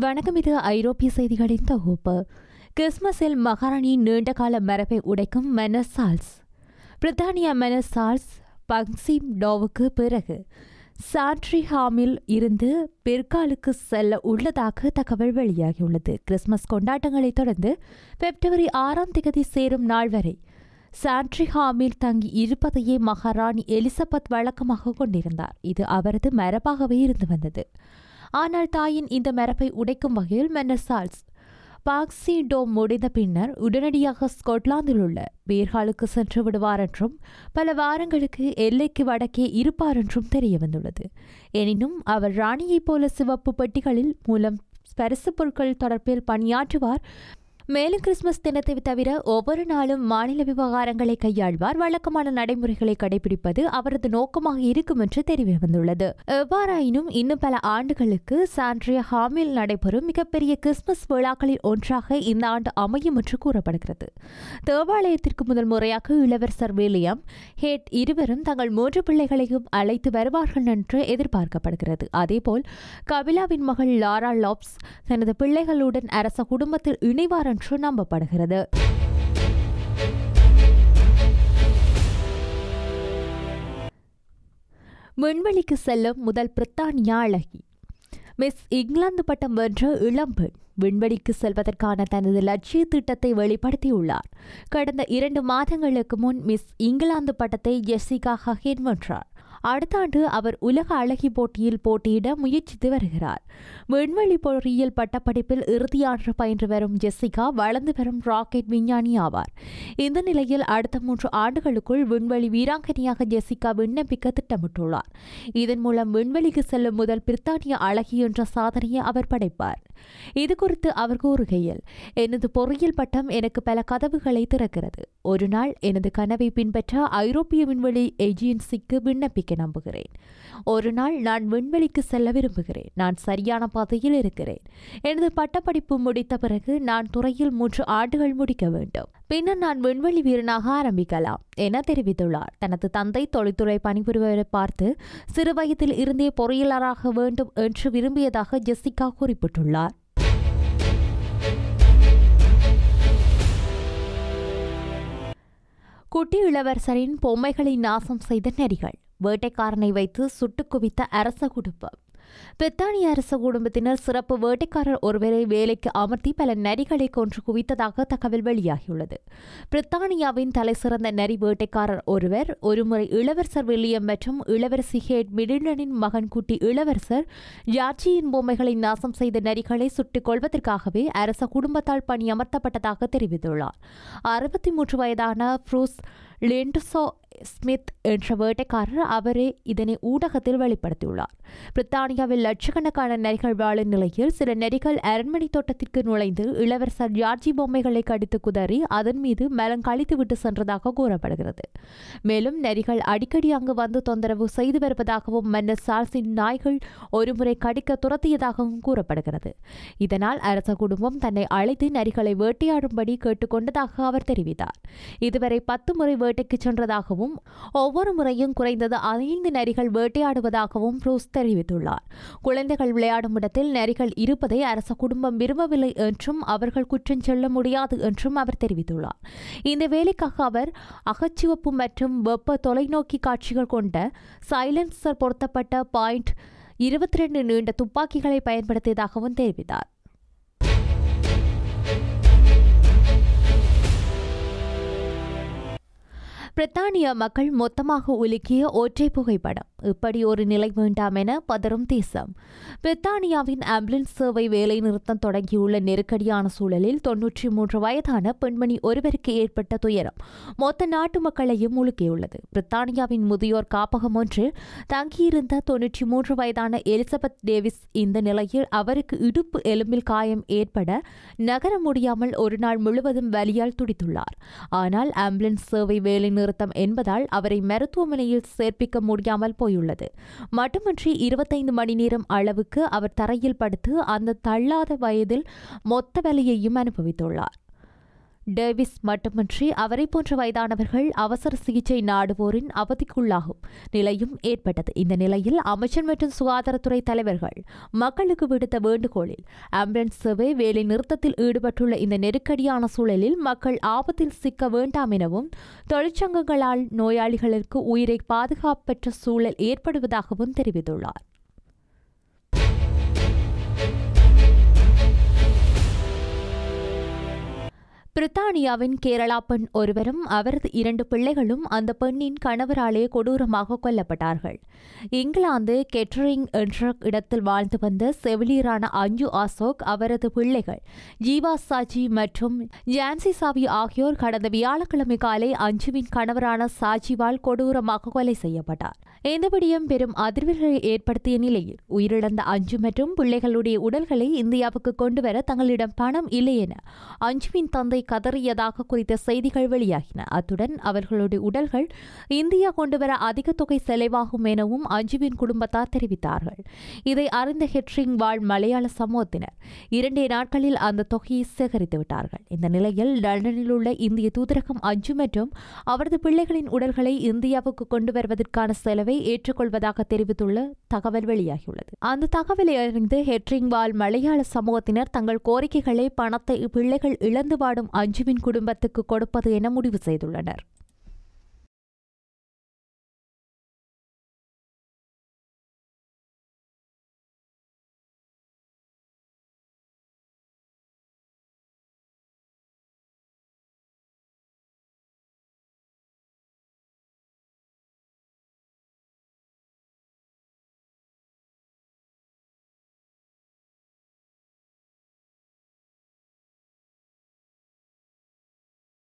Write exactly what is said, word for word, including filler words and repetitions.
வணக்கம். இது ஐரோப்பிய செய்திகளின் தொகுப்பு. கிறிஸ்மஸில் மகாராணியின் நீண்டகால மரபை உடைக்கும் மன்னர் சார்ல்ஸ். பிரித்தானிய மன்னர் சார்ல்ஸ் பங்ஸிம் டோவுக்கு பிறகு சாண்ட்ரிஹாமில் இருந்து பெர்காலுக்கு செல்ல உள்ளதாக தகவல் வெளியாகியுள்ளது. கிறிஸ்மஸ் கொண்டாட்டங்களை தொடர்ந்து பிப்ரவரி ஆறாம் தேதி சேரும் நாள் வரை சாண்ட்ரிஹாமில் தங்கி இருப்பதையே மகாராணி எலிசபெத் வழக்கமாக கொண்டிருந்தார். இது அவரது மரபாகவே இருந்து வந்தது. ஆனால் தாயின் இந்த மரபை உடைக்கும் வகையில் மன்னர் சார்ல்ஸ் பாக்ஸி டோம் முடிந்த பின்னர் உடனடியாக ஸ்கொட்லாந்தில் உள்ள பேர்காலுக்கு சென்று விடுவார் என்றும் பல வாரங்களுக்கு எல்லைக்கு வடக்கே இருப்பார் என்றும் தெரிய வந்துள்ளது. எனினும் அவர் ராணியைப் போல சிவப்பு பெட்டிகளில் மூலம் பரிசு பொருட்கள் தொடர்பில் பணியாற்றுவார். மேலும் கிறிஸ்துமஸ் தினத்தை தவிர ஒவ்வொரு நாளும் மாநில விவகாரங்களை கையாள்வார். வழக்கமான நடைமுறைகளை கடைபிடிப்பது அவரது நோக்கமாக இருக்கும் என்று தெரிய வந்துள்ளது. எவ்வாறாயினும் இன்னும் பல ஆண்டுகளுக்கு சாண்ட்ரிஹாமில் நடைபெறும் மிகப்பெரிய கிறிஸ்துமஸ் விழாக்களில் ஒன்றாக இந்த ஆண்டு அமையும் என்று கூறப்படுகிறது. தேவாலயத்திற்கு முதல் முறையாக இளவரசர் வில்லியம் ஹேட் இருவரும் தங்கள் மூன்று பிள்ளைகளையும் அழைத்து வருவார்கள் என்று எதிர்பார்க்கப்படுகிறது. அதேபோல் கபிலாவின் மகள் லாரா லாப்ஸ் தனது பிள்ளைகளுடன் அரச குடும்பத்தில் இணைவார் என்று நம்பப்படுகிறது. விண்வெளிக்கு செல்லும் முதல் பிரித்தானிய அழகி. மிஸ் இங்கிலாந்து பட்டம் வென்ற இளம்பெண் விண்வெளிக்கு செல்வதற்கான தனது லட்சிய திட்டத்தை வெளிப்படுத்தியுள்ளார். கடந்த இரண்டு மாதங்களுக்கு முன் மிஸ் இங்கிலாந்து பட்டத்தை ஜெசிகா ஹகின் வென்றார். அடுத்த ஆண்டு அவர் உலக அழகி போட்டியில் போட்டியிட முயற்சித்து வருகிறார். விண்வெளி பொறியியல் பட்டப்படிப்பில் இறுதியாண்டு பயின்று வரும் ஜெசிகா வளர்ந்து வரும் ராக்கெட் விஞ்ஞானி ஆவார். இந்த நிலையில் அடுத்த மூன்று ஆண்டுகளுக்குள் விண்வெளி வீராங்கனையாக ஜெசிகா விண்ணப்பிக்க திட்டமிட்டுள்ளார். இதன் மூலம் விண்வெளிக்கு செல்லும் முதல் பிரித்தானிய அழகி என்ற சாதனையை அவர் படைப்பார். இதுகுறித்து அவர் கூறுகையில், எனது பொறியியல் பட்டம் எனக்கு பல கதவுகளை திறக்கிறது. ஒரு நாள் எனது கனவை பின்பற்ற ஐரோப்பிய விண்வெளி ஏஜென்சிக்கு விண்ணப்பிக்க நம்புகிறேன். ஒரு நாள் நான் விண்வெளிக்கு செல்ல விரும்புகிறேன். நான் சரியான பாதையில் இருக்கிறேன். எனது பட்டப்படிப்பு முடித்த பிறகு நான் துறையில் மூன்று ஆண்டுகள் முடிக்க வேண்டும். பின்னர் நான் விண்வெளி வீரனாக ஆரம்பிக்கலாம் என தெரிவித்துள்ளார். தனது தந்தை தொழில்துறை பணிபுரிவரை பார்த்து சிறு வயதில் இருந்தே பொறியியலாளராக வேண்டும் என்று விரும்பியதாக ஜெசிகா குறிப்பிட்டுள்ளார். குட்டி இளவரசரின் பொம்மைகளை நாசம் செய்த நரிகள். வேட்டைக்காரனை வைத்து சுட்டுக் குவித்த அரச குடும்பம். பிரித்தானிய அரச குடும்பத்தினர் சிறப்பு வேட்டைக்காரர் ஒருவரை வேலைக்கு அமர்த்தி பல நரிகளை கொன்று குவித்ததாக தகவல் வெளியாகியுள்ளது. பிரித்தானியாவின் தலைசிறந்த நரி வேட்டைக்காரர் ஒருவர் ஒருமுறை இளவரசர் வில்லியம் மற்றும் இளவரசி ஹேட் மிடில்டனின் மகன் குட்டி இளவரசர் ஜார்ஜியின் பொம்மைகளை நாசம் செய்த நரிகளை சுட்டுக் கொள்வதற்காகவே அரச குடும்பத்தால் பணியமர்த்தப்பட்டதாக தெரிவித்துள்ளார். அறுபத்தி மூன்று வயதான ப்ரூஸ் லிண்டசோ ஸ்மித் என்ற வேட்டைக்காரர் அவரே இதனை ஊடகத்தில் வெளிப்படுத்தியுள்ளார். பிரித்தானியாவில் லட்சக்கணக்கான நரிகள் வாழும் நிலையில் சில நரிகள் அரண்மனை தோட்டத்திற்கு நுழைந்து இளவரசர் ஜார்ஜி பொம்மைகளை கடித்து குதறி அதன் மீது மலம் கழித்துவிட்டு சென்றதாக கூறப்படுகிறது. மேலும் நரிகள் அடிக்கடி அங்கு வந்து தொந்தரவு செய்து வருவதாகவும் மன்னர் சார்ல்ஸின் நாய்கள் ஒருமுறை கடிக்க துரத்தியதாகவும் கூறப்படுகிறது. இதனால் அரச குடும்பம் தன்னை அழைத்து நரிகளை வேட்டையாடும்படி கேட்டுக்கொண்டதாக அவர் தெரிவித்தார். இதுவரை பத்து முறை வேட்டைக்கு சென்றதாகவும் ஒவ்வொரு முறையும் குறைந்தது ஐந்து நரிகள் வேட்டையாடுவதாகவும் ப்ரூஸ் தெரிவித்துள்ளார். குழந்தைகள் விளையாடும் இடத்தில் நரிகள் இருப்பதை அரச குடும்பம் விரும்பவில்லை என்றும் அவர்கள் குற்றம் சொல்ல முடியாது என்றும் அவர் தெரிவித்துள்ளார். இந்த வேலைக்காக அவர் அகச்சிவப்பு மற்றும் வெப்ப தொலைநோக்கி காட்சிகள் கொண்ட சைலன்சர் பொருத்தப்பட்ட பாயிண்ட் இருபத்தி ரெண்டு நீண்ட துப்பாக்கிகளை பயன்படுத்தியதாகவும் தெரிவித்தார். பிரித்தானிய மக்கள் மொத்தமாக உலுக்கிய ஒற்றை புகைப்படம். இப்படி ஒரு நிலை வேண்டாம் என பதறும் தேசம். பிரித்தானியாவின் ஆம்புலன்ஸ் சேவை வேலை நிறுத்தம் தொடங்கியுள்ள நெருக்கடியான சூழலில் தொன்னூற்றி மூன்று வயதான பெண்மணி ஒருவருக்கு ஏற்பட்ட துயரம் மொத்த நாட்டு மக்களையும் உலுக்கியுள்ளது. பிரித்தானியாவின் முதியோர் காப்பகம் ஒன்றில் தங்கியிருந்த தொன்னூற்றி மூன்று வயதான எலிசபெத் டேவிஸ் இந்த நிலையில் அவருக்கு இடுப்பு எலும்பில் காயம் ஏற்பட நகர முடியாமல் ஒரு நாள் முழுவதும் வலியால் துடித்துள்ளார். ஆனால் ஆம்புலன்ஸ் சேவை வேலை நிறுத்தம் என்பதால் அவரை மருத்துவமனையில் சேர்ப்பிக்க முடியாமல் போயுள்ளது. மட்டுமின்றி இருபத்தைந்து மணி நேரம் அளவுக்கு அவர் தரையில் படுத்து அந்த தள்ளாத வயதில் மொத்த வலியையும் அனுபவித்துள்ளார். டேவிஸ் மட்டுமின்றி அவரை போன்ற வயதானவர்கள் அவசர சிகிச்சை நாடுவோரின் அவதிக்குள்ளாகும் நிலையும் ஏற்பட்டது. இந்த நிலையில் அமைச்சர் மற்றும் சுகாதாரத்துறை தலைவர்கள் மக்களுக்கு விடுத்த வேண்டுகோளில் ஆம்புலன்ஸ் சேவை வேலை நிறுத்தத்தில் ஈடுபட்டுள்ள இந்த நெருக்கடியான சூழலில் மக்கள் ஆபத்தில் சிக்க வேண்டாம் எனவும் தொழிற்சங்கங்களால் நோயாளிகளுக்கு உயிரை பாதுகாப்பற்ற சூழல் ஏற்படுவதாகவும் தெரிவித்துள்ளார். பிரித்தானியாவின் கேரளா பெண் ஒருவரும் அவரது இரண்டு பிள்ளைகளும் அந்த பெண்ணின் கணவராலே கொடூரமாக கொல்லப்பட்டார்கள். இங்கிலாந்து கெட்டரிங் என்ற இடத்தில் வாழ்ந்து வந்த செவிலியரான அஞ்சு அசோக், அவரது பிள்ளைகள் ஜீவா சாஜி மற்றும் ஜான்சி சாவி ஆகியோர் கடந்த வியாழக்கிழமை காலை அஞ்சுவின் கணவரான சாஜிவால் கொடூரமாக கொலை செய்யப்பட்டார். இந்த விடயம் பெரும் அதிர்வுகளை ஏற்படுத்திய நிலையில் உயிரிழந்த அஞ்சு மற்றும் பிள்ளைகளுடைய உடல்களை இந்தியாவுக்கு கொண்டுவர தங்களிடம் பணம் இல்லை என அஞ்சுவின் தந்தை கதறியதாக குறித்த செய்திகள் வெளியாகின. அத்துடன் அவர்களுடைய உடல்கள் இந்தியா கொண்டுவர அதிக தொகை செலவாகும் எனவும் அஞ்சுவின் குடும்பத்தார் தெரிவித்தார்கள். இதை அறிந்த ஹெட்ரிங் வாழ் மலையாள சமூகத்தினர் இரண்டே நாட்களில் அந்த தொகையை சேகரித்து விட்டார்கள். இந்த நிலையில் லண்டனில் உள்ள இந்திய தூதரகம் அஞ்சு மற்றும் அவரது பிள்ளைகளின் உடல்களை இந்தியாவுக்கு கொண்டு வருவதற்கான செலவை ஏற்றுக்கொள்வதாக தெரிவித்துள்ள தகவல் வெளியாகியுள்ளது. அந்த தகவலை அறிந்து ஹெட்ரிங் வாழ் மலையாள சமூகத்தினர் தங்கள் கோரிக்கைகளை பணத்தை பிள்ளைகள் இழந்து வாடும் அஞ்சுவின் குடும்பத்துக்கு கொடுப்பது என முடிவு செய்துள்ளனர்.